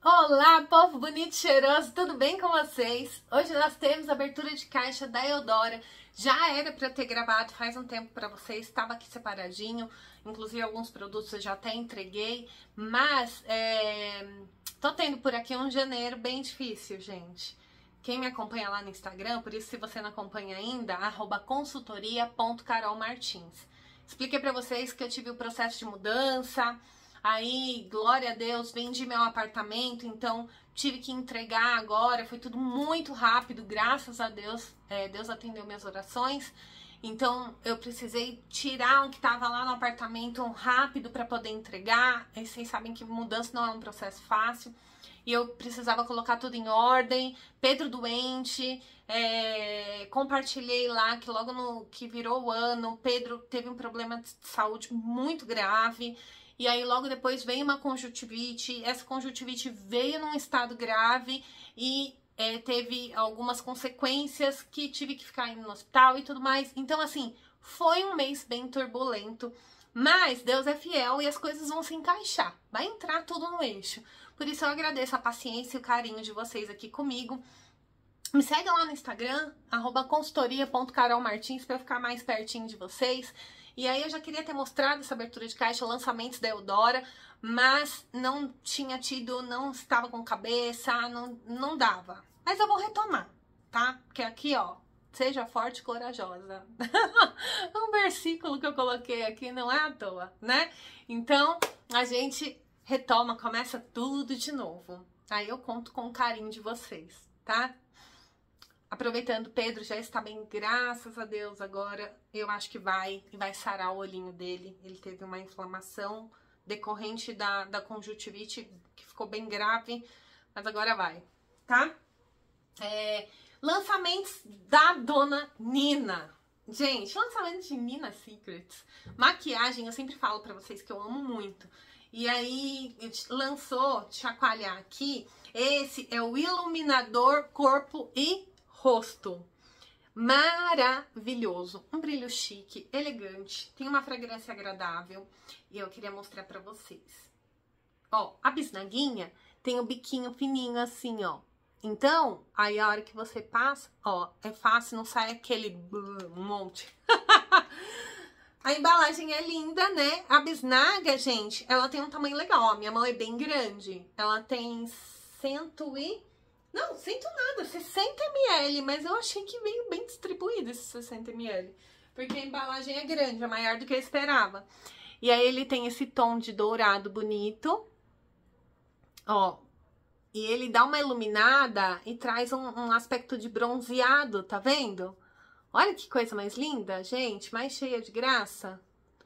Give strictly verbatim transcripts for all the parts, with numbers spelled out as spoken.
Olá, povo bonito e cheiroso, tudo bem com vocês? Hoje nós temos a abertura de caixa da Eudora. Já era para eu ter gravado faz um tempo para vocês, estava aqui separadinho, inclusive alguns produtos eu já até entreguei, mas é, tô tendo por aqui um janeiro bem difícil, gente. Quem me acompanha lá no Instagram, por isso se você não acompanha ainda, arroba consultoria ponto carol martins. Expliquei para vocês que eu tive o processo de mudança. Aí, glória a Deus, vendi meu apartamento, então tive que entregar agora, foi tudo muito rápido, graças a Deus, é, Deus atendeu minhas orações. Então, eu precisei tirar o que estava lá no apartamento rápido para poder entregar. E vocês sabem que mudança não é um processo fácil. E eu precisava colocar tudo em ordem. Pedro doente, é, compartilhei lá que logo no que virou o ano, Pedro teve um problema de saúde muito grave. E aí logo depois veio uma conjuntivite, essa conjuntivite veio num estado grave e é, teve algumas consequências que tive que ficar indo no hospital e tudo mais. Então assim, foi um mês bem turbulento, mas Deus é fiel e as coisas vão se encaixar, vai entrar tudo no eixo. Por isso eu agradeço a paciência e o carinho de vocês aqui comigo. Me segue lá no Instagram, arroba consultoria ponto carol martins, para eu ficar mais pertinho de vocês. E aí eu já queria ter mostrado essa abertura de caixa, lançamentos da Eudora, mas não tinha tido, não estava com cabeça, não, não dava. Mas eu vou retomar, tá? Porque aqui, ó, seja forte e corajosa. Um versículo que eu coloquei aqui não é à toa, né? Então, a gente retoma, começa tudo de novo. Aí eu conto com o carinho de vocês, tá? Aproveitando, Pedro já está bem, graças a Deus, agora eu acho que vai, vai sarar o olhinho dele. Ele teve uma inflamação decorrente da, da conjuntivite, que ficou bem grave, mas agora vai, tá? É, lançamentos da Dona Nina. Gente, lançamento de Nina Secrets. Maquiagem, eu sempre falo pra vocês que eu amo muito. E aí, lançou, chacoalhar aqui, esse é o iluminador corpo e rosto. Maravilhoso, um brilho chique, elegante, tem uma fragrância agradável e eu queria mostrar pra vocês. Ó, a bisnaguinha tem o biquinho fininho assim, ó. Então, aí a hora que você passa, ó, é fácil, não sai aquele um monte. A embalagem é linda, né? A bisnaga, gente, ela tem um tamanho legal, ó, minha mão é bem grande. Ela tem cento e... Não, cento nada, sessenta mililitros, mas eu achei que veio bem distribuído esses sessenta mililitros. Porque a embalagem é grande, é maior do que eu esperava. E aí ele tem esse tom de dourado bonito. Ó, e ele dá uma iluminada e traz um, um aspecto de bronzeado, tá vendo? Olha que coisa mais linda, gente, mais cheia de graça.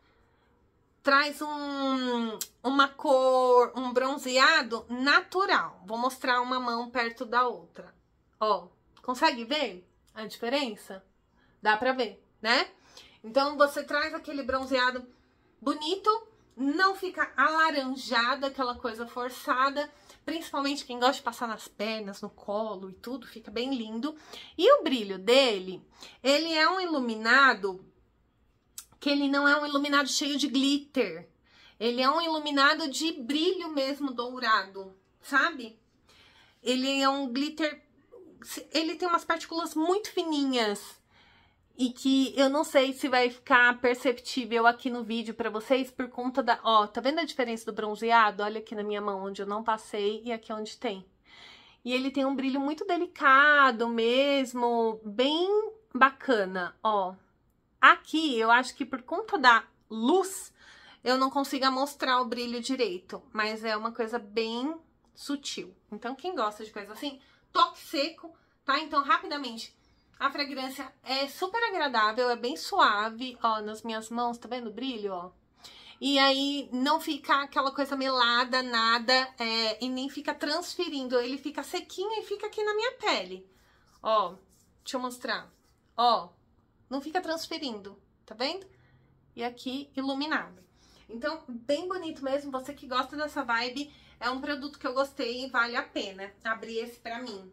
Traz um, uma cor, um bronzeado natural. Vou mostrar uma mão perto da outra. Ó, consegue ver a diferença? Dá pra ver, né? Então, você traz aquele bronzeado bonito, não fica alaranjado, aquela coisa forçada. Principalmente quem gosta de passar nas pernas, no colo e tudo, fica bem lindo. E o brilho dele, ele é um iluminado... que ele não é um iluminado cheio de glitter. Ele é um iluminado de brilho mesmo, dourado, sabe? Ele é um glitter... Ele tem umas partículas muito fininhas. E que eu não sei se vai ficar perceptível aqui no vídeo pra vocês por conta da... Ó, tá vendo a diferença do bronzeado? Olha aqui na minha mão, onde eu não passei e aqui onde tem. E ele tem um brilho muito delicado mesmo, bem bacana, ó. Aqui, eu acho que por conta da luz, eu não consigo mostrar o brilho direito, mas é uma coisa bem sutil. Então, quem gosta de coisa assim, toque seco, tá? Então, rapidamente, a fragrância é super agradável, é bem suave, ó, nas minhas mãos, tá vendo o brilho, ó? E aí, não fica aquela coisa melada, nada, é, e nem fica transferindo, ele fica sequinho e fica aqui na minha pele. Ó, deixa eu mostrar, ó. Não fica transferindo, tá vendo? E aqui, iluminado. Então, bem bonito mesmo. Você que gosta dessa vibe, é um produto que eu gostei e vale a pena abrir esse pra mim.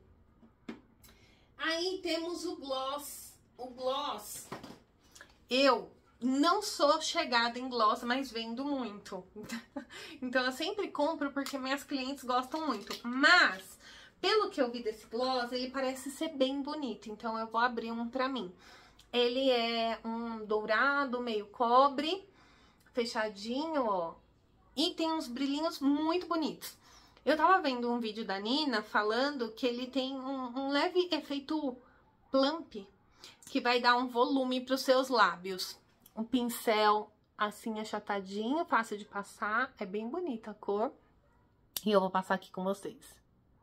Aí, temos o gloss. O gloss, eu não sou chegada em gloss, mas vendo muito. Então eu sempre compro porque minhas clientes gostam muito. Mas, pelo que eu vi desse gloss, ele parece ser bem bonito. Então eu vou abrir um pra mim. Ele é um dourado, meio cobre, fechadinho, ó. E tem uns brilhinhos muito bonitos. Eu tava vendo um vídeo da Nina falando que ele tem um, um leve efeito plump, que vai dar um volume pros seus lábios. Um pincel assim achatadinho, fácil de passar, é bem bonita a cor. E eu vou passar aqui com vocês.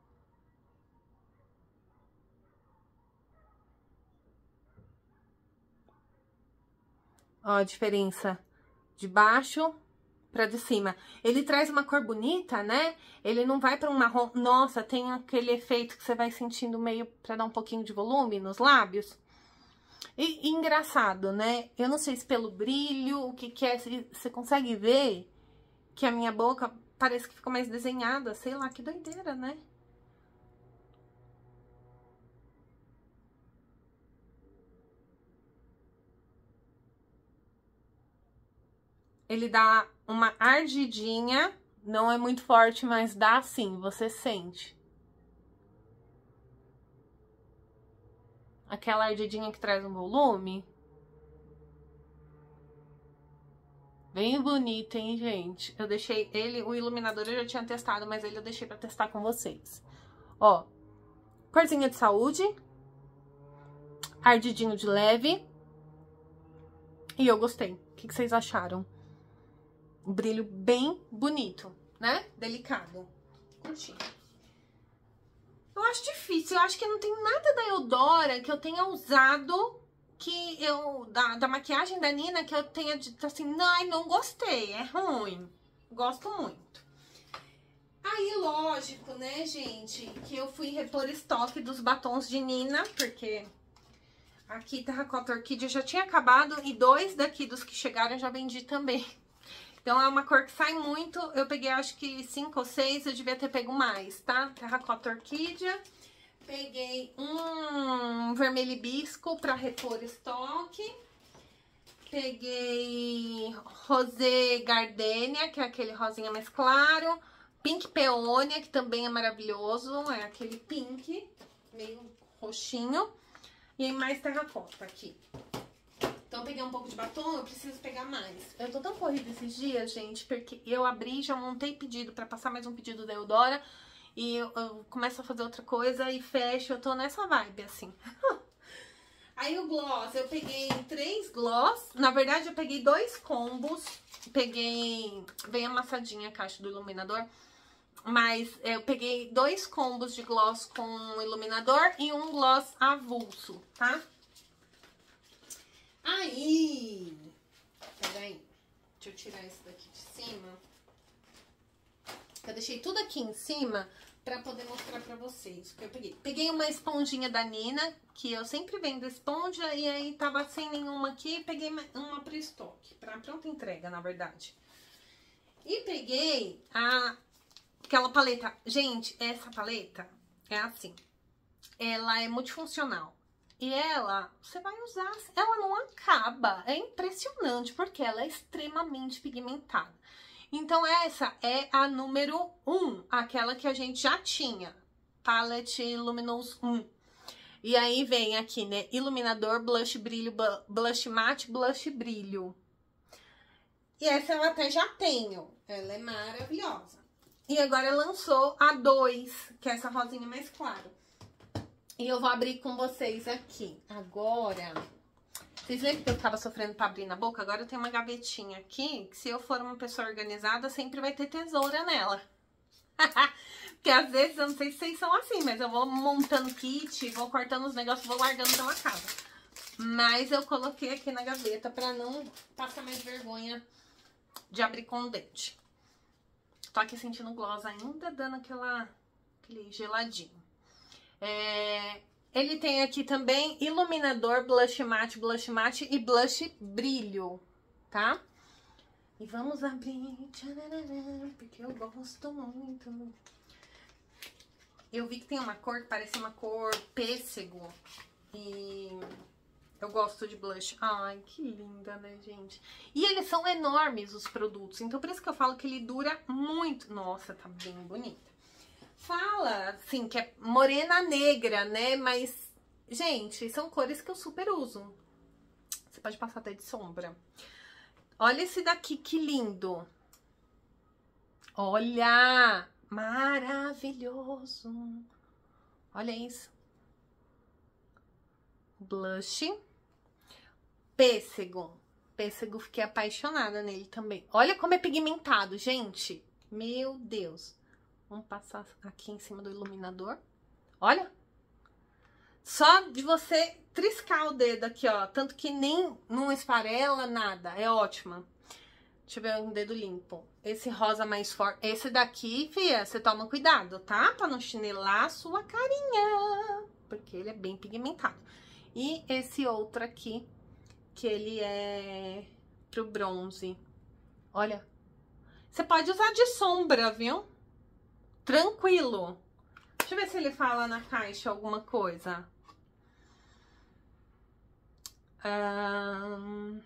Ó a diferença de baixo pra de cima. Ele traz uma cor bonita, né? Ele não vai pra um marrom. Nossa, tem aquele efeito que você vai sentindo meio pra dar um pouquinho de volume nos lábios. E, e engraçado, né? Eu não sei se pelo brilho, o que que é. Você consegue ver que a minha boca parece que ficou mais desenhada. Sei lá, que doideira, né? Ele dá uma ardidinha, não é muito forte, mas dá sim, você sente. Aquela ardidinha que traz um volume. Bem bonito, hein, gente? Eu deixei ele, o iluminador eu já tinha testado, mas ele eu deixei pra testar com vocês. Ó, corzinha de saúde. Ardidinho de leve. E eu gostei. O que, que vocês acharam? Um brilho bem bonito, né? Delicado. Curti. Eu acho difícil, eu acho que não tem nada da Eudora que eu tenha usado, que eu, da, da maquiagem da Nina, que eu tenha dito assim, ai, não gostei, é ruim. Gosto muito. Aí, lógico, né, gente, que eu fui repor estoque dos batons de Nina, porque aqui Terracota Orquídea já tinha acabado e dois daqui dos que chegaram eu já vendi também. Então, é uma cor que sai muito. Eu peguei, acho que cinco ou seis, eu devia ter pego mais, tá? Terracota Orquídea. Peguei um vermelho hibisco pra repor estoque. Peguei rosé gardênia, que é aquele rosinha mais claro. Pink peônia, que também é maravilhoso. É aquele pink, meio roxinho. E aí, mais terracota aqui. Então, eu peguei um pouco de batom, eu preciso pegar mais. Eu tô tão corrida esses dias, gente, porque eu abri, já montei pedido pra passar mais um pedido da Eudora. E eu, eu começo a fazer outra coisa e fecho, eu tô nessa vibe, assim. Aí o gloss, eu peguei três gloss. Na verdade, eu peguei dois combos. Peguei, bem amassadinha a caixa do iluminador. Mas eu peguei dois combos de gloss com iluminador e um gloss avulso, tá? Aí, peraí, deixa eu tirar esse daqui de cima. Eu deixei tudo aqui em cima pra poder mostrar pra vocês o que eu peguei. Peguei uma esponjinha da Nina, que eu sempre vendo esponja, e aí tava sem nenhuma aqui, peguei uma pro estoque, pra pronta entrega, na verdade. E peguei a, aquela paleta. Gente, essa paleta é assim, ela é multifuncional. E ela, você vai usar, ela não acaba, é impressionante, porque ela é extremamente pigmentada. Então, essa é a número um, aquela que a gente já tinha, Palette Luminous um. E aí vem aqui, né, iluminador, blush, brilho, blush matte, blush, brilho. E essa eu até já tenho, ela é maravilhosa. E agora lançou a dois, que é essa rosinha mais clara. E eu vou abrir com vocês aqui. Agora, vocês lembram que eu tava sofrendo pra abrir na boca? Agora eu tenho uma gavetinha aqui, que se eu for uma pessoa organizada, sempre vai ter tesoura nela. Porque às vezes, eu não sei se vocês são assim, mas eu vou montando kit, vou cortando os negócios, vou largando pela casa. Mas eu coloquei aqui na gaveta pra não passar mais vergonha de abrir com o dente. Tô aqui sentindo o gloss ainda, dando aquela, aquele geladinho. É, ele tem aqui também iluminador, blush matte, blush matte e blush brilho, tá? E vamos abrir, porque eu gosto muito. Eu vi que tem uma cor que parece uma cor pêssego. E Eu gosto de blush. Ai, que linda, né, gente? E eles são enormes, os produtos. Então, por isso que eu falo que ele dura muito. Nossa, tá bem bonita. Fala, assim, que é morena negra, né? Mas, gente, são cores que eu super uso. Você pode passar até de sombra. Olha esse daqui, que lindo. Olha! Maravilhoso! Olha isso. Blush. Pêssego. Pêssego, fiquei apaixonada nele também. Olha como é pigmentado, gente. Meu Deus. Vamos passar aqui em cima do iluminador. Olha. Só de você triscar o dedo aqui, ó. Tanto que nem não esfarela nada. É ótima. Deixa eu ver um dedo limpo. Esse rosa mais forte. Esse daqui, fia, você toma cuidado, tá? Pra não chinelar a sua carinha. Porque ele é bem pigmentado. E esse outro aqui, que ele é pro bronze. Olha. Você pode usar de sombra, viu? Tranquilo. Deixa eu ver se ele fala na caixa alguma coisa. Um...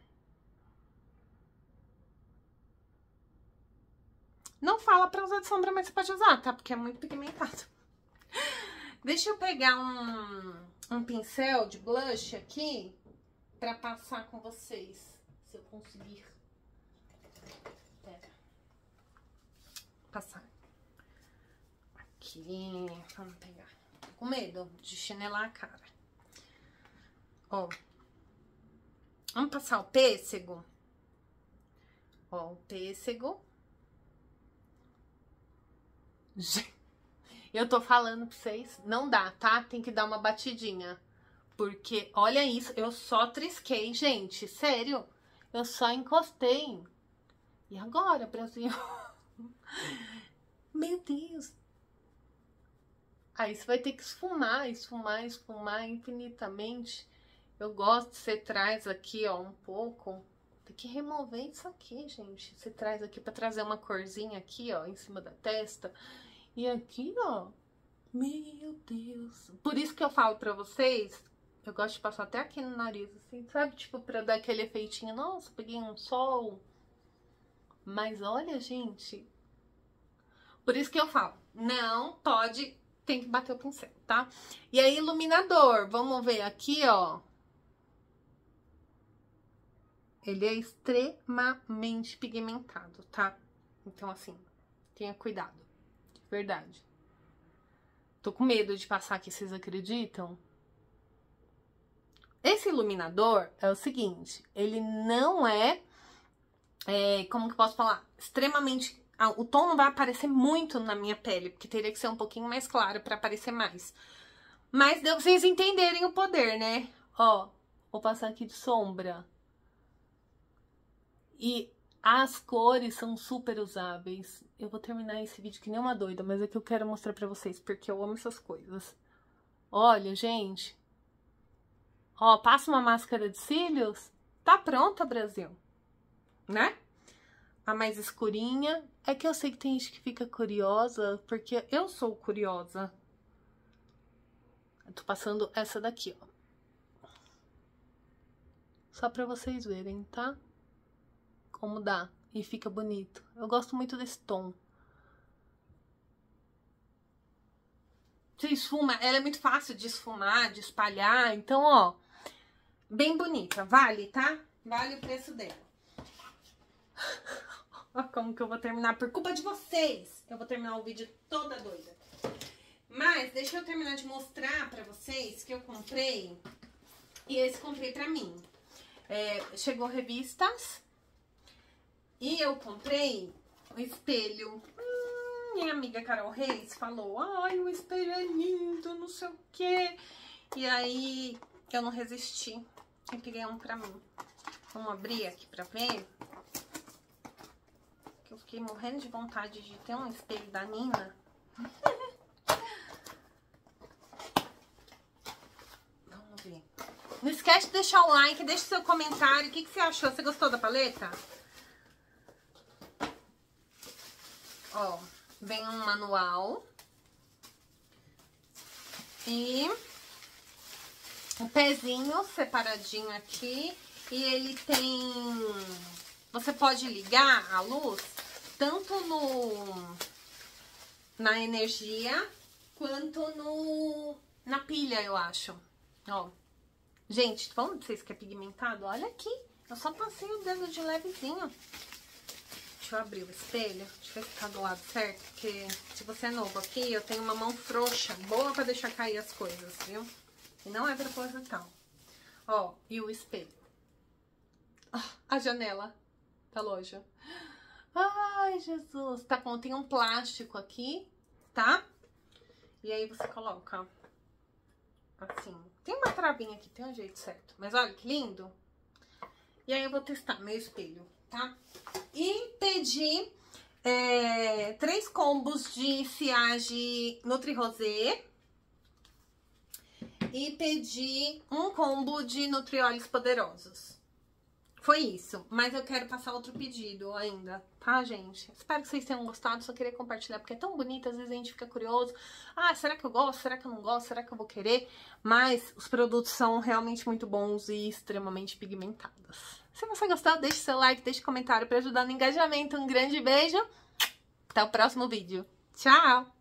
Não fala pra usar de sombra, mas você pode usar, tá? Porque é muito pigmentado. Deixa eu pegar um, um pincel de blush aqui pra passar com vocês. Se eu conseguir. Pera. Passar. Aqui. Vamos pegar. Tô com medo de chinelar a cara. Ó. Vamos passar o pêssego. Ó, o pêssego. Eu tô falando pra vocês, não dá, tá? Tem que dar uma batidinha. Porque, olha isso, eu só trisquei, gente. Sério, eu só encostei. E agora, Brasil? Meu Deus. Aí você vai ter que esfumar, esfumar, esfumar infinitamente. Eu gosto, você traz aqui, ó, um pouco. Tem que remover isso aqui, gente. Você traz aqui pra trazer uma corzinha aqui, ó, em cima da testa. E aqui, ó, meu Deus. Por isso que eu falo pra vocês, eu gosto de passar até aqui no nariz, assim, sabe? Tipo, pra dar aquele efeitinho. Nossa, peguei um sol. Mas olha, gente. Por isso que eu falo, não pode, tem que bater o pincel, tá? E aí, iluminador, vamos ver aqui, ó. Ele é extremamente pigmentado, tá? Então, assim, tenha cuidado. De verdade. Tô com medo de passar aqui, vocês acreditam? Esse iluminador é o seguinte, ele não é, é como que eu posso falar? Extremamente... O tom não vai aparecer muito na minha pele, porque teria que ser um pouquinho mais claro pra aparecer mais. Mas deu pra vocês entenderem o poder, né? Ó, vou passar aqui de sombra. E as cores são super usáveis. Eu vou terminar esse vídeo que nem uma doida, mas é que eu quero mostrar pra vocês, porque eu amo essas coisas. Olha, gente. Ó, passa uma máscara de cílios. Tá pronta, Brasil. Né? A mais escurinha. É que eu sei que tem gente que fica curiosa, porque eu sou curiosa. Eu tô passando essa daqui, ó. Só pra vocês verem, tá? Como dá. E fica bonito. Eu gosto muito desse tom. Você esfuma, ela é muito fácil de esfumar, de espalhar. Então, ó, bem bonita. Vale, tá? Vale o preço dela. Olha como que eu vou terminar por culpa de vocês. Eu vou terminar o vídeo toda doida. Mas, deixa eu terminar de mostrar pra vocês que eu comprei. E esse comprei pra mim. É, chegou revistas. E eu comprei um espelho. Hum, minha amiga Carol Reis falou, ai, o espelho é lindo, não sei o quê. E aí, eu não resisti e peguei um pra mim. Vamos abrir aqui pra ver. Que eu fiquei morrendo de vontade de ter um espelho da Nina. Vamos ver. Não esquece de deixar o like, deixa seu comentário. O que, que você achou? Você gostou da paleta? Ó, vem um manual. E um pezinho separadinho aqui. E ele tem... Você pode ligar a luz tanto no... na energia, quanto no... na pilha, eu acho. Ó. Gente, falando pra vocês que é pigmentado, olha aqui. Eu só passei o dedo de levezinho. Deixa eu abrir o espelho. Deixa eu ver se tá do lado certo. Porque se você é novo aqui, eu tenho uma mão frouxa. Boa pra deixar cair as coisas, viu? E não é proposital. Ó, e o espelho. Ah, a janela da loja. Ai, Jesus. Tá bom, tem um plástico aqui, tá? E aí você coloca assim. Tem uma travinha aqui, tem um jeito certo. Mas olha que lindo. E aí eu vou testar meu espelho, tá? E pedi é, três combos de Siage Nutri-Rosé. E pedi um combo de Nutrióleos Poderosos. Foi isso, mas eu quero passar outro pedido ainda, tá, gente? Espero que vocês tenham gostado, só queria compartilhar, porque é tão bonito, às vezes a gente fica curioso. Ah, será que eu gosto? Será que eu não gosto? Será que eu vou querer? Mas os produtos são realmente muito bons e extremamente pigmentados. Se você gostou, deixe seu like, deixe comentário para ajudar no engajamento. Um grande beijo, até o próximo vídeo. Tchau!